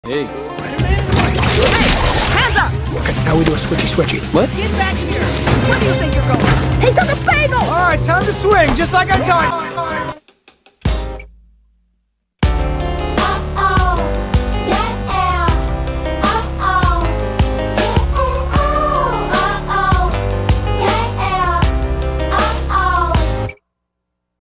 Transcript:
Hey. Hey! Hands up! Okay, now we do a switchy. What? Get back here! Where do you think you're going? Into the bagel! All right, time to swing, just like I taught you.